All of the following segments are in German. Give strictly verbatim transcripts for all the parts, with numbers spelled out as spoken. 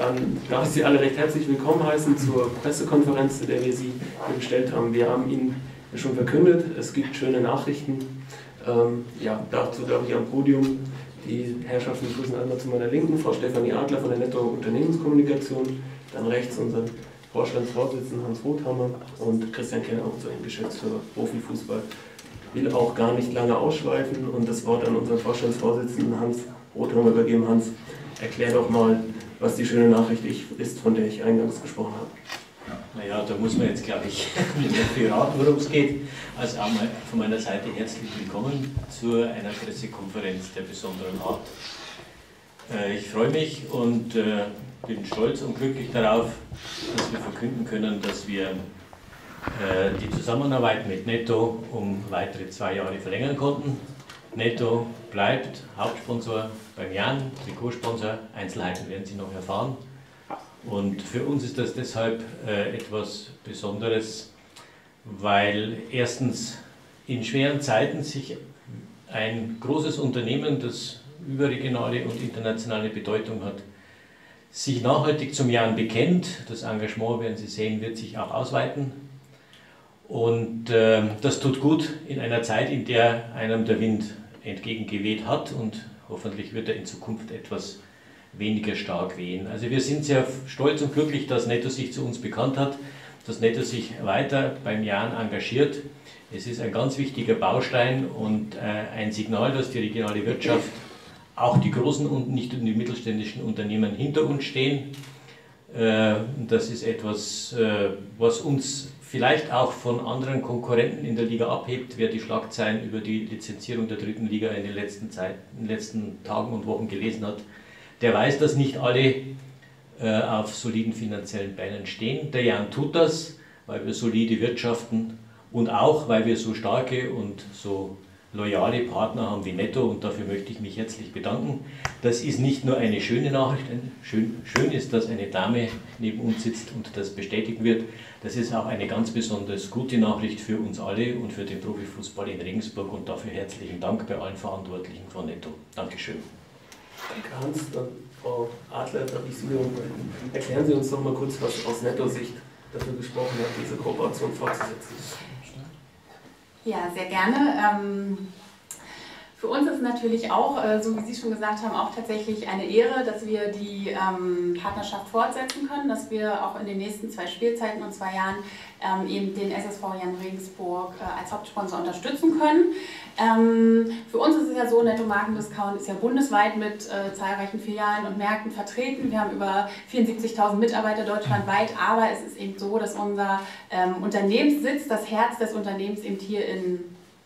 dann darf ich Sie alle recht herzlich willkommen heißen zur Pressekonferenz, zu der wir Sie bestellt haben. Wir haben Ihnen schon verkündet, es gibt schöne Nachrichten. Ähm, ja, dazu darf ich am Podium die Herrschaften begrüßen. Einmal zu meiner Linken Frau Stefanie Adler von der Netto Unternehmenskommunikation, dann rechts unseren Vorstandsvorsitzenden Hans Rothammer und Christian Kenner, auch sein Geschäftsführer Profifußball. Ich will auch gar nicht lange ausschweifen und das Wort an unseren Vorstandsvorsitzenden Hans Rothammer übergeben. Hans, erklär doch mal, was die schöne Nachricht ist, von der ich eingangs gesprochen habe. Naja, da muss man jetzt, glaube ich, nicht mehr viel raten, worum es geht. Also auch mal von meiner Seite herzlich willkommen zu einer Pressekonferenz der besonderen Art. Ich freue mich und bin stolz und glücklich darauf, dass wir verkünden können, dass wir die Zusammenarbeit mit Netto um weitere zwei Jahre verlängern konnten. Netto bleibt Hauptsponsor beim Jan, Trikotsponsor. Einzelheiten werden Sie noch erfahren. Und für uns ist das deshalb äh, etwas Besonderes, weil erstens in schweren Zeiten sich ein großes Unternehmen, das überregionale und internationale Bedeutung hat, sich nachhaltig zum Jan bekennt. Das Engagement, werden Sie sehen, wird sich auch ausweiten. Und äh, das tut gut in einer Zeit, in der einem der Wind entgegengeweht hat und hoffentlich wird er in Zukunft etwas weniger stark wehen. Also wir sind sehr stolz und glücklich, dass Netto sich zu uns bekannt hat, dass Netto sich weiter beim Jan engagiert. Es ist ein ganz wichtiger Baustein und äh, ein Signal, dass die regionale Wirtschaft, auch die großen und nicht nur die mittelständischen Unternehmen hinter uns stehen. Äh, das ist etwas, äh, was uns vielleicht auch von anderen Konkurrenten in der Liga abhebt. Wer die Schlagzeilen über die Lizenzierung der dritten Liga in den letzten, Zeit, in den letzten Tagen und Wochen gelesen hat, der weiß, dass nicht alle äh, auf soliden finanziellen Beinen stehen. Der Jan tut das, weil wir solide wirtschaften und auch, weil wir so starke und so loyale Partner haben wie Netto und dafür möchte ich mich herzlich bedanken. Das ist nicht nur eine schöne Nachricht, schön, schön ist, dass eine Dame neben uns sitzt und das bestätigen wird. Das ist auch eine ganz besonders gute Nachricht für uns alle und für den Profifußball in Regensburg und dafür herzlichen Dank bei allen Verantwortlichen von Netto. Dankeschön. Danke Hans, dann Frau Adler, darf ich Sie bitten. Erklären Sie uns noch mal kurz, was aus Netto-Sicht dafür gesprochen hat, diese Kooperation fortzusetzen. Ja, sehr gerne. Ähm, für uns ist es natürlich auch, äh, so wie Sie schon gesagt haben, auch tatsächlich eine Ehre, dass wir die ähm, Partnerschaft fortsetzen können, dass wir auch in den nächsten zwei Spielzeiten und zwei Jahren ähm, eben den S S V Jan Regensburg äh, als Hauptsponsor unterstützen können. Ähm, für uns ist es ja so, Netto Marken-Discount ist ja bundesweit mit äh, zahlreichen Filialen und Märkten vertreten. Wir haben über vierundsiebzigtausend Mitarbeiter deutschlandweit, aber es ist eben so, dass unser ähm, Unternehmenssitz, das Herz des Unternehmens eben hier in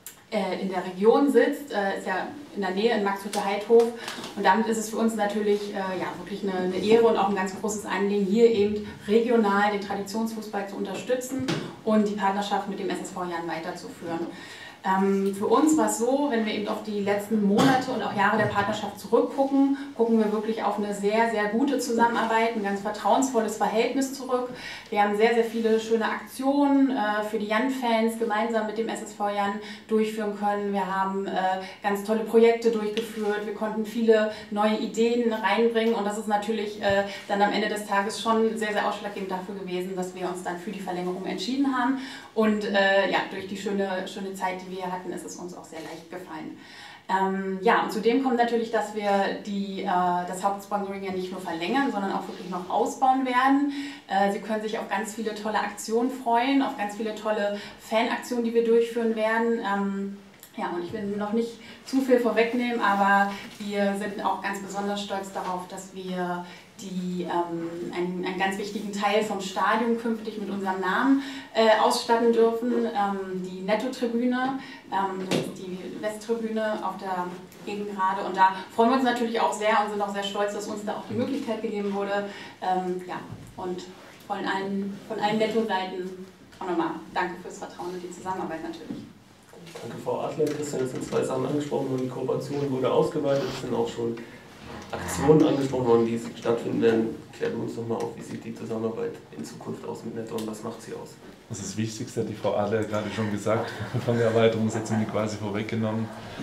in der Region sitzt, äh, ist ja in der Nähe in Maxhütte-Heidhof und damit ist es für uns natürlich äh, ja, wirklich eine, eine Ehre und auch ein ganz großes Anliegen, hier eben regional den Traditionsfußball zu unterstützen und die Partnerschaft mit dem S S V Jan weiterzuführen. Ähm, für uns war es so, wenn wir eben auf die letzten Monate und auch Jahre der Partnerschaft zurückgucken, gucken wir wirklich auf eine sehr, sehr gute Zusammenarbeit, ein ganz vertrauensvolles Verhältnis zurück. Wir haben sehr, sehr viele schöne Aktionen äh, für die Jan-Fans gemeinsam mit dem S S V Jan durchführen können. Wir haben äh, ganz tolle Projekte durchgeführt, wir konnten viele neue Ideen reinbringen und das ist natürlich äh, dann am Ende des Tages schon sehr, sehr ausschlaggebend dafür gewesen, dass wir uns dann für die Verlängerung entschieden haben und äh, ja, durch die schöne, schöne Zeit, die wir wir hatten, ist es uns auch sehr leicht gefallen. Ähm, ja, und zudem kommt natürlich, dass wir die, äh, das Hauptsponsoring ja nicht nur verlängern, sondern auch wirklich noch ausbauen werden. Äh, Sie können sich auf ganz viele tolle Aktionen freuen, auf ganz viele tolle Fanaktionen, die wir durchführen werden. Ähm, ja, und ich will noch nicht zu viel vorwegnehmen, aber wir sind auch ganz besonders stolz darauf, dass wir die ähm, einen, einen ganz wichtigen Teil vom Stadion künftig mit unserem Namen äh, ausstatten dürfen. Ähm, die Netto-Tribüne, ähm, das ist die Westtribüne auf der Gegengrade und da freuen wir uns natürlich auch sehr und sind auch sehr stolz, dass uns da auch die Möglichkeit gegeben wurde. Ähm, ja, und von allen, von allen Netto-Seiten auch nochmal danke fürs Vertrauen und die Zusammenarbeit natürlich. Danke Frau Adler. Christian, es sind zwei Sachen angesprochen worden, die Kooperation wurde ausgeweitet, es sind auch schon Aktionen angesprochen worden, die stattfinden werden. Klärt uns nochmal auf, wie sieht die Zusammenarbeit in Zukunft aus mit Netto und was macht sie aus? Das ist das Wichtigste, hat die Frau Adler gerade schon gesagt, von der Erweiterung, das hat sie mir quasi vorweggenommen.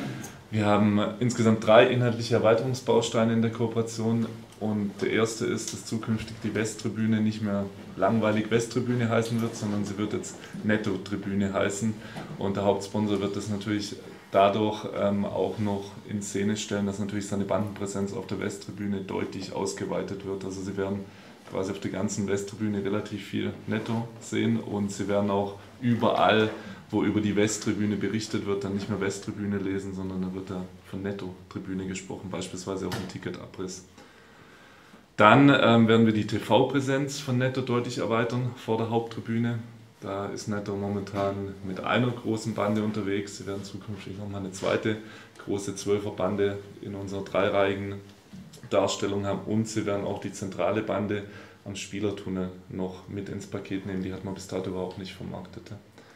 Wir haben insgesamt drei inhaltliche Erweiterungsbausteine in der Kooperation und der erste ist, dass zukünftig die Westtribüne nicht mehr langweilig Westtribüne heißen wird, sondern sie wird jetzt Netto-Tribüne heißen und der Hauptsponsor wird das natürlich dadurch ähm, auch noch in Szene stellen, dass natürlich seine Bandenpräsenz auf der Westtribüne deutlich ausgeweitet wird. Also sie werden quasi auf der ganzen Westtribüne relativ viel Netto sehen und sie werden auch überall, wo über die Westtribüne berichtet wird, dann nicht mehr Westtribüne lesen, sondern da wird da von Netto-Tribüne gesprochen, beispielsweise auch im Ticketabriss. Dann ähm, werden wir die T V-Präsenz von Netto deutlich erweitern vor der Haupttribüne. Da ist Netto momentan mit einer großen Bande unterwegs. Sie werden zukünftig nochmal eine zweite große Zwölfer-Bande in unserer dreireihigen Darstellung haben und sie werden auch die zentrale Bande am Spielertunnel noch mit ins Paket nehmen. Die hat man bis dato überhaupt nicht vermarktet.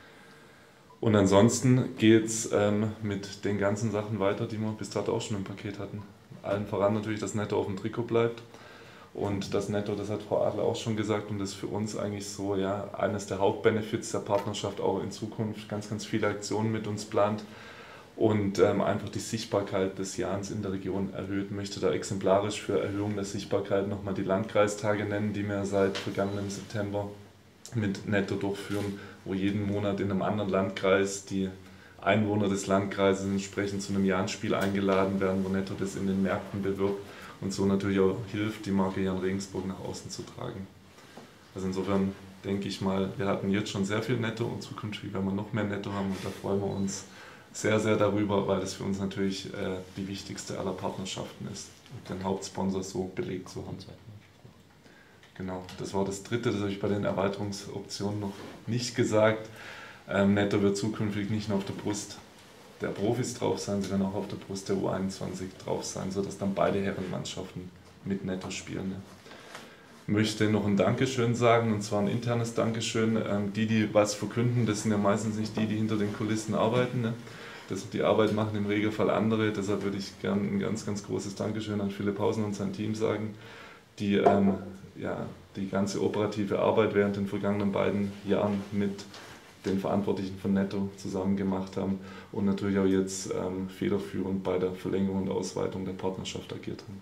Und ansonsten geht es ähm, mit den ganzen Sachen weiter, die wir bis dato auch schon im Paket hatten. Allen voran natürlich, dass Netto auf dem Trikot bleibt. Und das Netto, das hat Frau Adler auch schon gesagt und das ist für uns eigentlich so, ja, eines der Hauptbenefits der Partnerschaft auch in Zukunft ganz, ganz viele Aktionen mit uns plant und ähm, einfach die Sichtbarkeit des Jahns in der Region erhöht. Ich möchte da exemplarisch für Erhöhung der Sichtbarkeit nochmal die Landkreistage nennen, die wir seit vergangenem September mit Netto durchführen, wo jeden Monat in einem anderen Landkreis die Einwohner des Landkreises entsprechend zu einem Jahresspiel eingeladen werden, wo Netto das in den Märkten bewirbt. Und so natürlich auch hilft, die Marke Jan Regensburg nach außen zu tragen. Also insofern denke ich mal, wir hatten jetzt schon sehr viel Netto und zukünftig werden wir noch mehr Netto haben und da freuen wir uns sehr, sehr darüber, weil das für uns natürlich äh, die wichtigste aller Partnerschaften ist und den Hauptsponsor so belegt zu haben. Genau, das war das dritte, das habe ich bei den Erweiterungsoptionen noch nicht gesagt. Ähm, Netto wird zukünftig nicht nur auf der Brust der Profis drauf sein, sie werden auch auf der Brust der U einundzwanzig drauf sein, sodass dann beide Herrenmannschaften mit Netto spielen. Ne? Ich möchte noch ein Dankeschön sagen, und zwar ein internes Dankeschön. Ähm, die, die was verkünden, das sind ja meistens nicht die, die hinter den Kulissen arbeiten. Ne? Das, die Arbeit machen im Regelfall andere, deshalb würde ich gerne ein ganz, ganz großes Dankeschön an Philipp Hausen und sein Team sagen, die ähm, ja, die ganze operative Arbeit während den vergangenen beiden Jahren mit den Verantwortlichen von Netto zusammen gemacht haben und natürlich auch jetzt ähm, federführend bei der Verlängerung und Ausweitung der Partnerschaft agiert haben.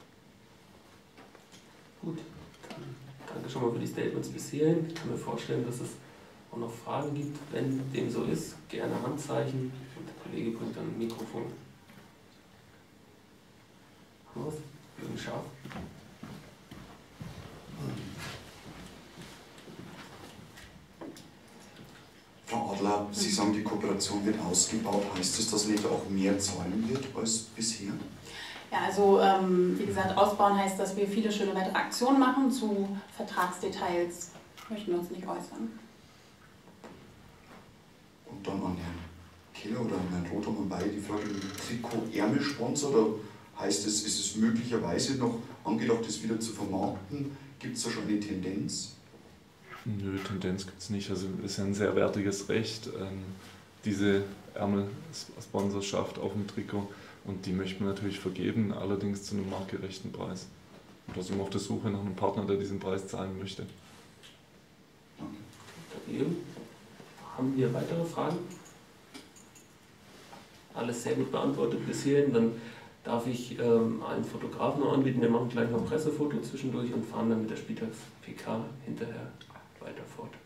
Gut, dann danke schon mal für die Statements bis hierhin. Ich kann mir vorstellen, dass es auch noch Fragen gibt. Wenn dem so ist, gerne Handzeichen und der Kollege bringt dann ein Mikrofon. Haben wir was? Jürgen Scharf. Frau Adler, Sie sagen, die Kooperation wird ausgebaut. Heißt das, dass Netto auch mehr zahlen wird als bisher? Ja, also ähm, wie gesagt, ausbauen heißt, dass wir viele schöne weitere Aktionen machen. Zu Vertragsdetails möchten wir uns nicht äußern. Und dann an Herrn Keller oder an Herrn Rotham und beide die Frage, Trikot-Ärmelsponsor, oder heißt es, ist es möglicherweise noch angedacht, das wieder zu vermarkten? Gibt es da schon eine Tendenz? Nö, Tendenz gibt es nicht. Also es ist ja ein sehr wertiges Recht, ähm, diese Ärmel-Sponsorschaft auf dem Trikot. Und die möchten wir natürlich vergeben, allerdings zu einem marktgerechten Preis. Und da sind wir auf der Suche nach einem Partner, der diesen Preis zahlen möchte. Danke. Haben wir weitere Fragen? Alles sehr gut beantwortet bis hierhin. Dann darf ich ähm, einen Fotografen noch anbieten. Wir machen gleich noch ein Pressefoto zwischendurch und fahren dann mit der Spieltags-P K hinterher weiter fort.